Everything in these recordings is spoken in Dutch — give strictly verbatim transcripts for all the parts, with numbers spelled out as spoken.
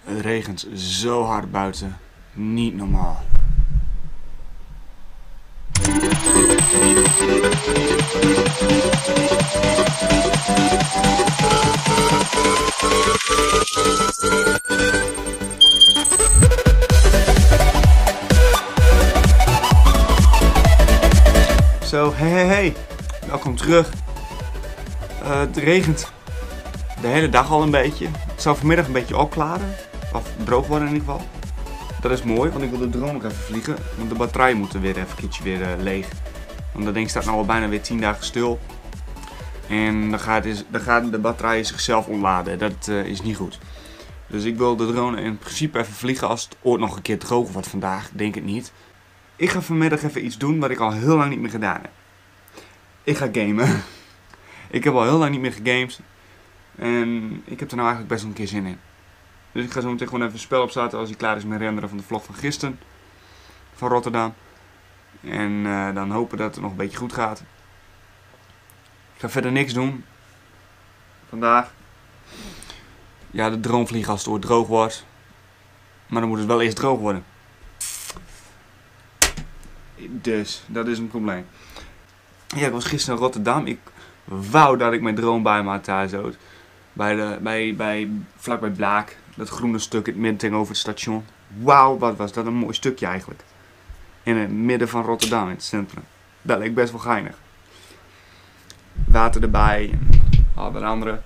Het regent zo hard buiten. Niet normaal. Zo, hey hey hey. Welkom terug. Uh, het regent de hele dag al een beetje. Het zal vanmiddag een beetje opklaren. Of droog worden in ieder geval. Dat is mooi, want ik wil de drone nog even vliegen. Want de batterij moet er weer even een keertje weer uh, leeg. Want dat ding staat nou al bijna weer tien dagen stil. En dan gaat, is, dan gaat de batterij zichzelf ontladen. Dat uh, is niet goed. Dus ik wil de drone in principe even vliegen als het ooit nog een keer droog wordt vandaag. Denk het niet. Ik ga vanmiddag even iets doen wat ik al heel lang niet meer gedaan heb. Ik ga gamen. Ik heb al heel lang niet meer gegamed. En ik heb er nou eigenlijk best wel een keer zin in. Dus ik ga zo meteen gewoon even een spel opstarten als hij klaar is met renderen van de vlog van gisteren. Van Rotterdam. En uh, dan hopen dat het nog een beetje goed gaat. Ik ga verder niks doen. Vandaag. Ja, de drone vliegen als het ooit droog wordt. Maar dan moet het wel eerst droog worden. Dus, dat is een probleem. Ja, ik was gisteren in Rotterdam. Ik wou dat ik mijn drone bij me had thuis had. Bij de, bij, bij, vlakbij Blaak. Dat groene stuk in het midden tegenover het station. Wauw, wat was dat een mooi stukje eigenlijk. In het midden van Rotterdam, in het centrum. Dat leek best wel geinig. Water erbij en al dat andere.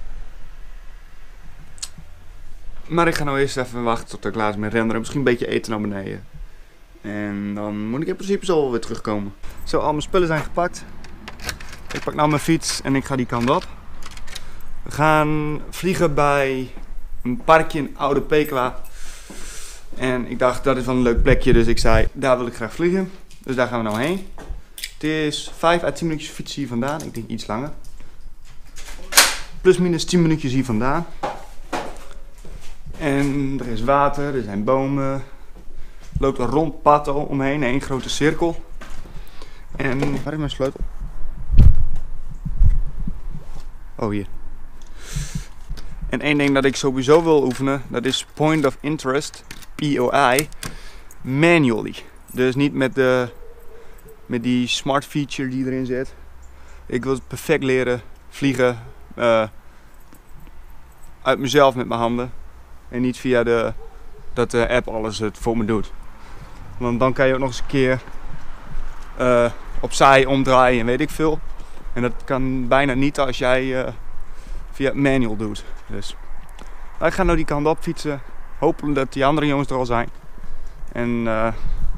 Maar ik ga nou eerst even wachten tot ik klaar is met renderen. Misschien een beetje eten naar beneden. En dan moet ik in principe zo wel weer terugkomen. Zo, al mijn spullen zijn gepakt. Ik pak nou mijn fiets en ik ga die kant op. We gaan vliegen bij een parkje in Oude Pekela. En ik dacht, dat is wel een leuk plekje, dus ik zei, daar wil ik graag vliegen. Dus daar gaan we nou heen. Het is vijf à tien minuutjes fietsen hier vandaan. Ik denk iets langer. Plus minus tien minuutjes hier vandaan. En er is water, er zijn bomen. Er loopt een rond pad omheen, één grote cirkel. En waar is mijn sleutel? Oh, hier. En één ding dat ik sowieso wil oefenen, dat is Point of Interest, P O I, manually. Dus niet met, de, met die smart feature die erin zit. Ik wil het perfect leren vliegen uh, uit mezelf met mijn handen. En niet via de, dat de app alles het voor me doet. Want dan kan je ook nog eens een keer uh, opzij omdraaien en weet ik veel. En dat kan bijna niet als jij uh, via het manual doet. Dus wij gaan nou die kant op fietsen. Hopelijk dat die andere jongens er al zijn. En uh,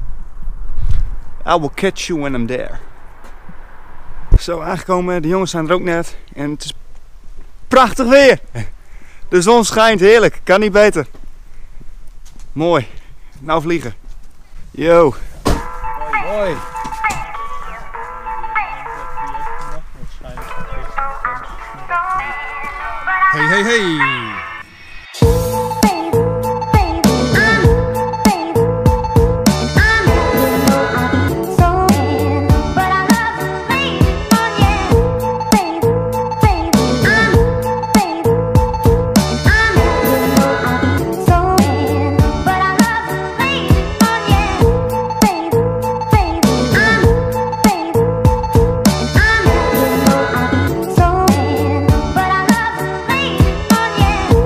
I will catch you when I'm there. Zo aangekomen, de jongens zijn er ook net. En het is prachtig weer. De zon schijnt, heerlijk. Kan niet beter. Mooi. Nou vliegen. Yo. Hoi. Hoi. Hey, hey, hey! So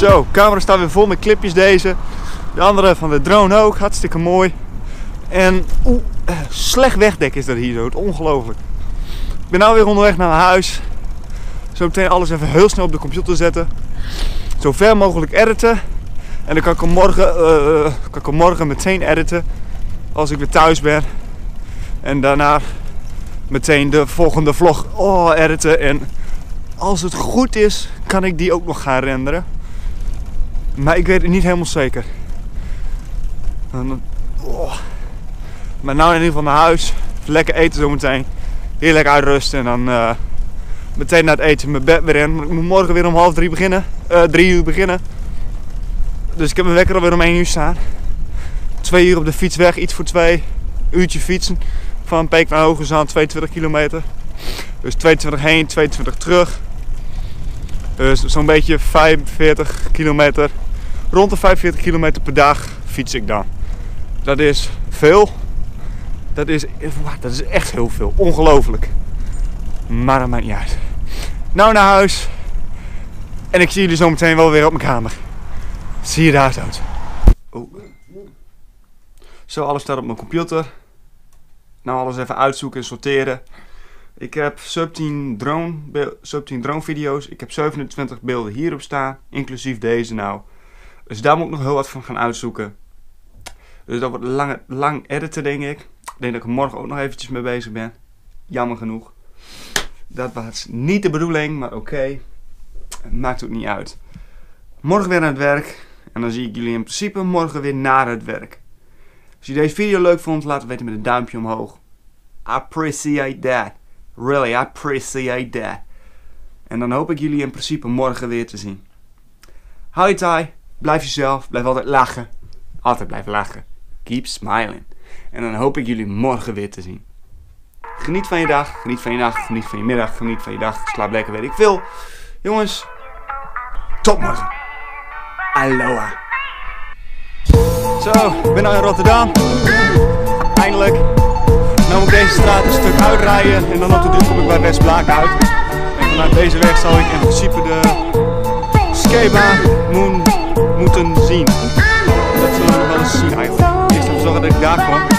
Zo, de camera staat weer vol met clipjes deze. De andere van de drone ook, hartstikke mooi. En oeh, slecht wegdek is dat hier zo, het ongelooflijk. Ik ben nou weer onderweg naar mijn huis. Zo meteen alles even heel snel op de computer zetten. Zo ver mogelijk editen. En dan kan ik hem morgen, uh, kan ik hem morgen meteen editen. Als ik weer thuis ben. En daarna meteen de volgende vlog oh, editen. En als het goed is, kan ik die ook nog gaan renderen. Maar ik weet het niet helemaal zeker. Oh. Maar nou in ieder geval naar huis. Lekker eten zometeen. Heerlijk uitrusten en dan uh, meteen na het eten mijn bed weer in. Ik moet morgen weer om half drie beginnen. Uh, drie uur beginnen. Dus ik heb mijn wekker alweer om één uur staan. Twee uur op de fiets weg, iets voor twee. Uurtje fietsen. Van Peek naar Hoogezand, tweeëntwintig kilometer. Dus tweeëntwintig heen, tweeëntwintig terug. Dus zo'n beetje vijfenveertig kilometer. Rond de vijfenveertig kilometer per dag fiets ik dan. Dat is veel. Dat is, dat is echt heel veel. Ongelooflijk. Maar dat maakt niet uit. Nou naar huis. En ik zie jullie zo meteen wel weer op mijn kamer. Zie je daar zo. Oh. Zo, alles staat op mijn computer. Nou, alles even uitzoeken en sorteren. Ik heb subtien drone, subtien drone video's. Ik heb zevenentwintig beelden hierop staan. Inclusief deze nou. Dus daar moet ik nog heel wat van gaan uitzoeken. Dus dat wordt lang, lang editen, denk ik. Ik denk dat ik er morgen ook nog eventjes mee bezig ben. Jammer genoeg. Dat was niet de bedoeling, maar oké. Okay. Maakt ook niet uit. Morgen weer aan het werk. En dan zie ik jullie in principe morgen weer na het werk. Als je deze video leuk vond, laat het weten met een duimpje omhoog. Appreciate that. Really, appreciate that. En dan hoop ik jullie in principe morgen weer te zien. Hou je taai. Blijf jezelf. Blijf altijd lachen. Altijd blijven lachen. Keep smiling. En dan hoop ik jullie morgen weer te zien. Geniet van je dag. Geniet van je nacht. Geniet van je middag. Geniet van je dag. Slaap lekker, weet ik veel. Jongens. Tot morgen. Aloha. Zo, ik ben nou in Rotterdam. Eindelijk. Nou moet ik deze straat een stuk uitrijden. En dan op de duur kom ik bij West-Blaak uit. En vanuit deze weg zal ik in principe de skatebaan moeten zien. Dat zullen we nog wel eens zien eigenlijk. Eerst even zorgen dat ik daar kom.